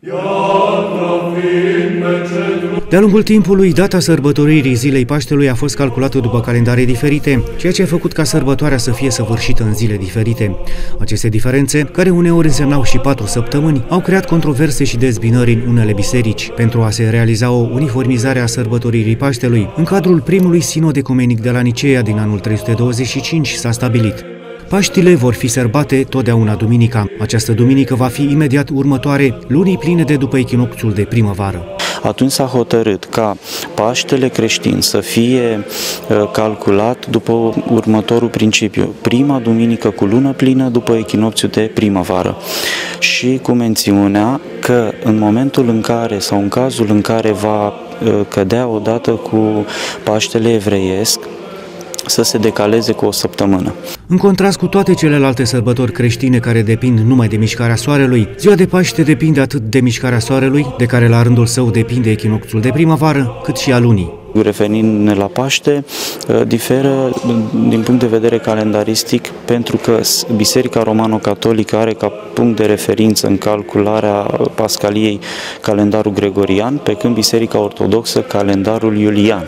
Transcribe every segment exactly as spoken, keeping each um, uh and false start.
De-a lungul timpului, data sărbătoririi Zilei Paștelui a fost calculată după calendare diferite, ceea ce a făcut ca sărbătoarea să fie săvârșită în zile diferite. Aceste diferențe, care uneori însemnau și patru săptămâni, au creat controverse și dezbinări în unele biserici. Pentru a se realiza o uniformizare a sărbătoririi Paștelui, în cadrul primului sinod ecumenic de la Niceea din anul trei sute douăzeci și cinci s-a stabilit: Paștile vor fi sărbate totdeauna duminica. Această duminică va fi imediat următoare lunii pline de după echinocțiul de primăvară. Atunci s-a hotărât ca Paștele creștin să fie calculat după următorul principiu: prima duminică cu lună plină după echinocțiul de primăvară, și cu mențiunea că în momentul în care sau în cazul în care va cădea odată cu Paștele evreiesc, să se decaleze cu o săptămână. În contrast cu toate celelalte sărbători creștine care depind numai de mișcarea soarelui, ziua de Paște depinde atât de mișcarea soarelui, de care la rândul său depinde echinocțiul de primăvară, cât și a lunii. Referindu-ne la Paște, diferă din punct de vedere calendaristic, pentru că Biserica Romano-Catolică are ca punct de referință în calcularea Pascaliei calendarul gregorian, pe când Biserica Ortodoxă calendarul iulian.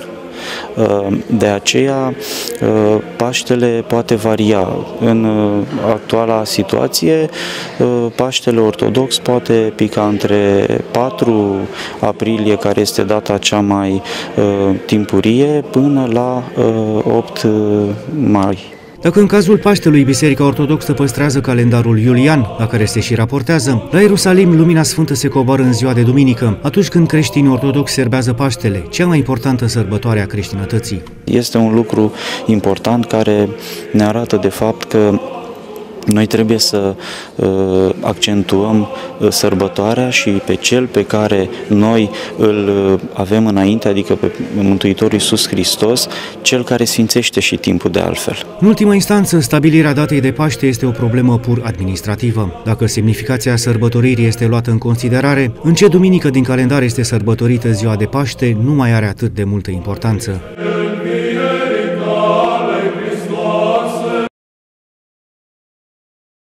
De aceea, Paștele poate varia. În actuala situație, Paștele ortodox poate pica între patru aprilie, care este data cea mai timpurie, până la opt mai. Dacă în cazul Paștelui Biserica Ortodoxă păstrează calendarul iulian, la care se și raportează, la Ierusalim lumina sfântă se coboară în ziua de duminică, atunci când creștinii ortodoxi serbează Paștele, cea mai importantă sărbătoare a creștinătății. Este un lucru important care ne arată de fapt că noi trebuie să uh, accentuăm uh, sărbătoarea și pe cel pe care noi îl uh, avem înainte, adică pe Mântuitorul Iisus Hristos, cel care sfințește și timpul de altfel. În ultima instanță, stabilirea datei de Paște este o problemă pur administrativă. Dacă semnificația sărbătoririi este luată în considerare, în ce duminică din calendar este sărbătorită ziua de Paște nu mai are atât de multă importanță.